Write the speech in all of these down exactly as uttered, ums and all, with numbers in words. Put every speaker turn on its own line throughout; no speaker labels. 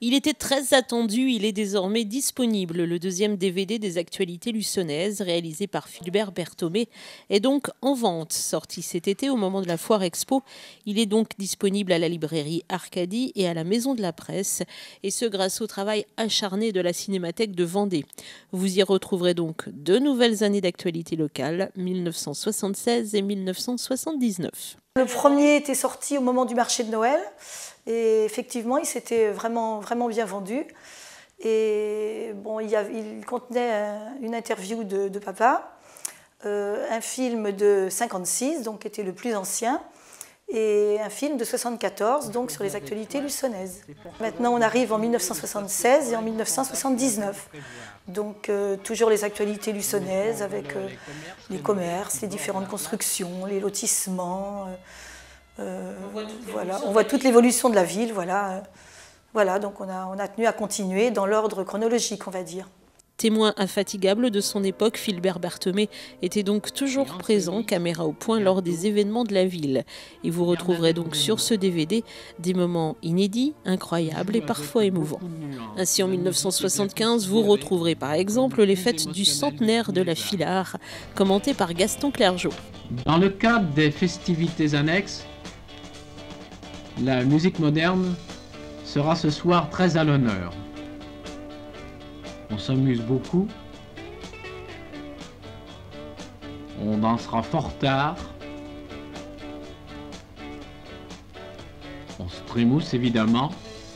Il était très attendu, il est désormais disponible. Le deuxième D V D des actualités luçonnaises, réalisé par Philbert Berthomé, est donc en vente. Sorti cet été au moment de la Foire Expo, il est donc disponible à la librairie Arcadie et à la Maison de la Presse, et ce grâce au travail acharné de la Cinémathèque de Vendée. Vous y retrouverez donc deux nouvelles années d'actualité locale, mille neuf cent soixante-seize et mille neuf cent soixante-dix-neuf.
Le premier était sorti au moment du marché de Noël et effectivement il s'était vraiment, vraiment bien vendu. Et bon, il, y avait, il contenait un, une interview de, de papa, euh, un film de cinquante-six, donc qui était le plus ancien, et un film de soixante-quatorze, donc sur les actualités luçonnaises. Maintenant on arrive en mille neuf cent soixante-seize et en mille neuf cent soixante-dix-neuf. Donc euh, toujours les actualités luçonnaises avec euh, les commerces, les différentes constructions, les lotissements. Euh, euh, on voilà, on voit toute l'évolution de la ville. Voilà, euh, voilà donc on a, on a tenu à continuer dans l'ordre chronologique, on va dire.
Témoin infatigable de son époque, Philbert Berthomé était donc toujours présent, caméra au point, lors des événements de la ville. Et vous retrouverez donc sur ce D V D des moments inédits, incroyables et parfois émouvants. Ainsi, en mille neuf cent soixante-quinze, vous retrouverez par exemple les fêtes du centenaire de la Filard, commentées par Gaston Clergeau.
Dans le cadre des festivités annexes, la musique moderne sera ce soir très à l'honneur. On s'amuse beaucoup, on dansera fort tard, on se trémousse évidemment.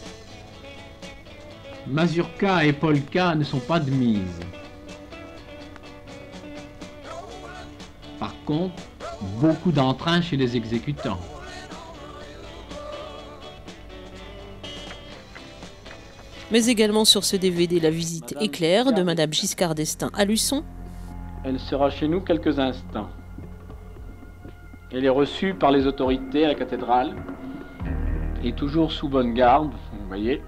Mazurka et polka ne sont pas de mise. Par contre, beaucoup d'entrain chez les exécutants.
Mais également sur ce D V D, la visite éclair de Madame Giscard d'Estaing à Luçon.
Elle sera chez nous quelques instants. Elle est reçue par les autorités à la cathédrale, et toujours sous bonne garde, vous voyez.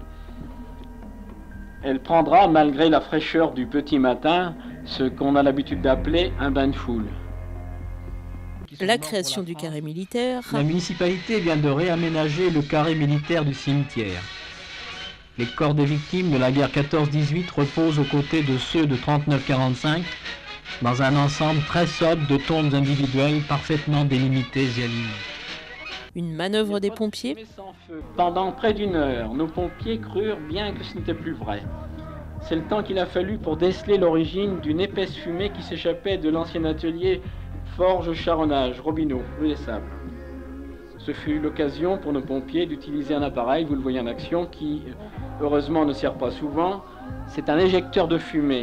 Elle prendra, malgré la fraîcheur du petit matin, ce qu'on a l'habitude d'appeler un bain de foule.
La création du carré militaire.
La municipalité vient de réaménager le carré militaire du cimetière. Les corps des victimes de la guerre quatorze dix-huit reposent aux côtés de ceux de trente-neuf quarante-cinq dans un ensemble très sobre de tombes individuelles parfaitement délimitées et alignées.
Une manœuvre des pompiers.
Pendant près d'une heure, nos pompiers crurent bien que ce n'était plus vrai. C'est le temps qu'il a fallu pour déceler l'origine d'une épaisse fumée qui s'échappait de l'ancien atelier Forge Charronnage, Robineau, rue des Sables. Ce fut l'occasion pour nos pompiers d'utiliser un appareil, vous le voyez en action, qui heureusement ne sert pas souvent. C'est un éjecteur de fumée.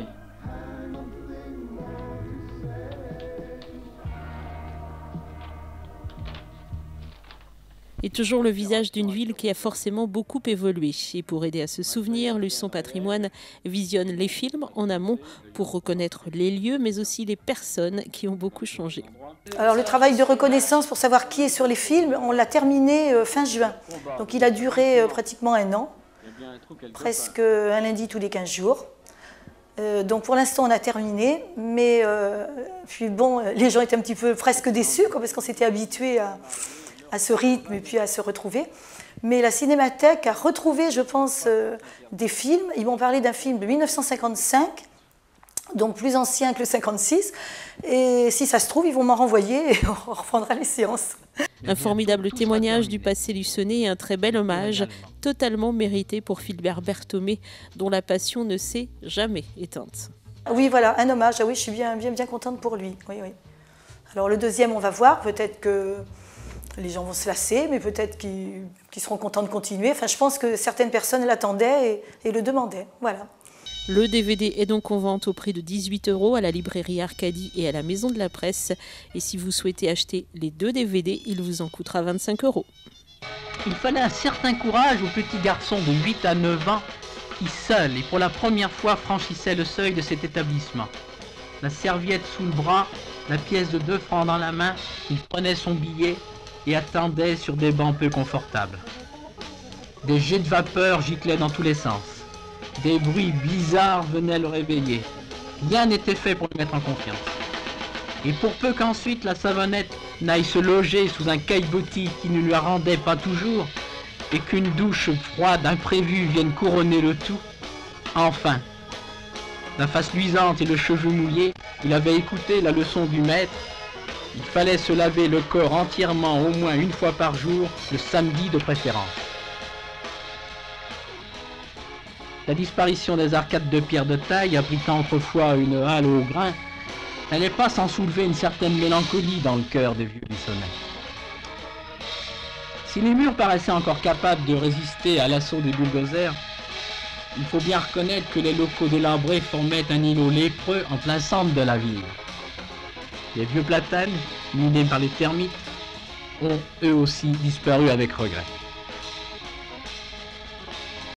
Et toujours le visage d'une ville qui a forcément beaucoup évolué. Et pour aider à se souvenir, Luçon Patrimoine visionne les films en amont pour reconnaître les lieux, mais aussi les personnes qui ont beaucoup changé.
Alors le travail de reconnaissance pour savoir qui est sur les films, on l'a terminé euh, fin juin. Donc il a duré euh, pratiquement un an, presque un lundi tous les quinze jours. Euh, donc pour l'instant on a terminé, mais euh, puis bon, les gens étaient un petit peu presque déçus quoi, parce qu'on s'était habitués à, à ce rythme et puis à se retrouver. Mais la Cinémathèque a retrouvé, je pense, euh, des films. Ils m'ont parlé d'un film de mille neuf cent cinquante-cinq, donc plus ancien que le cinquante-six. Et si ça se trouve, ils vont m'en renvoyer et on reprendra les séances.
Un formidable témoignage du passé luçonnais et un très bel hommage, totalement mérité pour Philbert Berthomé, dont la passion ne s'est jamais éteinte.
Oui, voilà, un hommage. Ah oui, je suis bien, bien, bien contente pour lui. Oui, oui. Alors le deuxième, on va voir. Peut-être que les gens vont se lasser, mais peut-être qu'ils qu'ils seront contents de continuer. Enfin, je pense que certaines personnes l'attendaient et, et le demandaient. Voilà.
Le D V D est donc en vente au prix de dix-huit euros à la librairie Arcadie et à la Maison de la Presse. Et si vous souhaitez acheter les deux D V D, il vous en coûtera vingt-cinq euros.
Il fallait un certain courage au petit garçon de huit à neuf ans qui, seul et pour la première fois, franchissait le seuil de cet établissement. La serviette sous le bras, la pièce de deux francs dans la main, il prenait son billet et attendait sur des bancs peu confortables. Des jets de vapeur giclaient dans tous les sens. Des bruits bizarres venaient le réveiller. Rien n'était fait pour le mettre en confiance. Et pour peu qu'ensuite la savonnette n'aille se loger sous un caillebotis qui ne lui rendait pas toujours, et qu'une douche froide imprévue vienne couronner le tout, enfin, la face luisante et le cheveu mouillé, il avait écouté la leçon du maître. Il fallait se laver le corps entièrement au moins une fois par jour, le samedi de préférence. La disparition des arcades de pierre de taille, abritant autrefois une halle au grain, n'allait pas sans soulever une certaine mélancolie dans le cœur des vieux Bissonnais. Si les murs paraissaient encore capables de résister à l'assaut des bulldozers, il faut bien reconnaître que les locaux délabrés formaient un îlot lépreux en plein centre de la ville. Les vieux platanes, minés par les termites, ont eux aussi disparu avec regret.